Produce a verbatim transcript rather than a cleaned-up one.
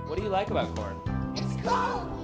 What do you like about corn? It's cold.